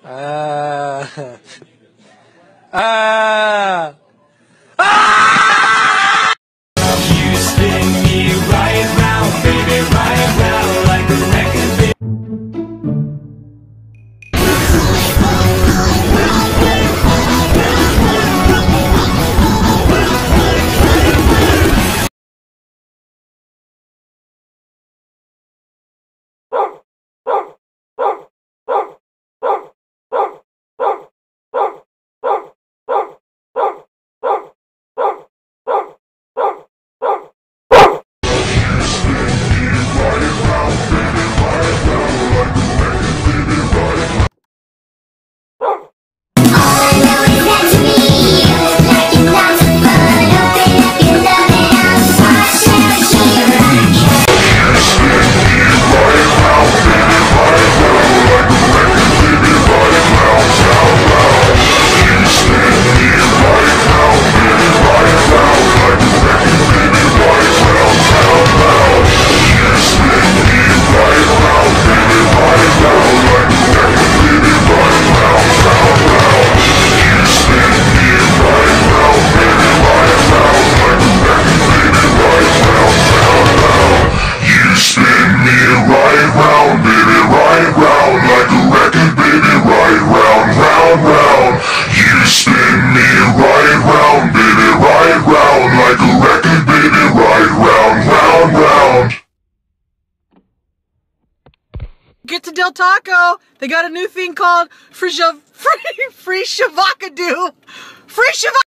Ah. Ah. Ah. You spin me right round, baby, right round like a record. Get to Del Taco. They got a new thing called Free Shavacadoo. Free Shavacadoo.